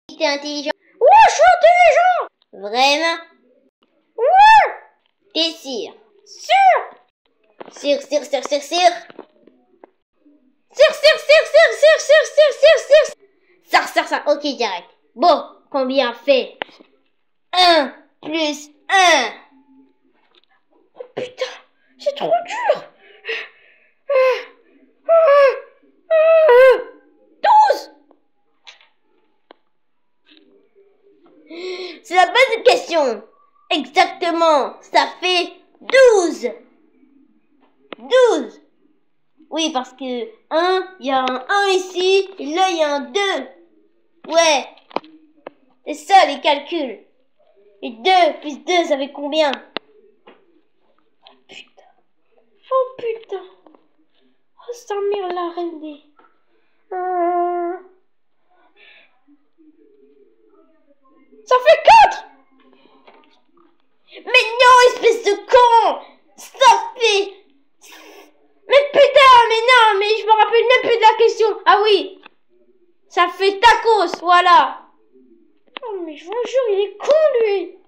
T'es intelligent. Ouais, je suis intelligent. Vraiment? Ouais. T'es sûr? Sûr. Sûr. Sûr. Ça. Ok, j'arrête. Bon, combien fait 1 plus 1? Putain, c'est trop dur. 12. C'est la bonne question. Exactement, ça fait 12. 12. Oui, parce que 1, il y a un 1 ici, et là, il y a un 2. Ouais. C'est ça, les calculs. Et 2 plus 2, ça fait combien? Oh putain. Oh, sa mère l'a rendé. Ça fait 4. Mais non, espèce de con! Ça fait... Mais putain, mais non, mais je me rappelle même plus de la question. Ah oui. Ça fait tacos, voilà. Oh, mais je vous jure, il est con, lui.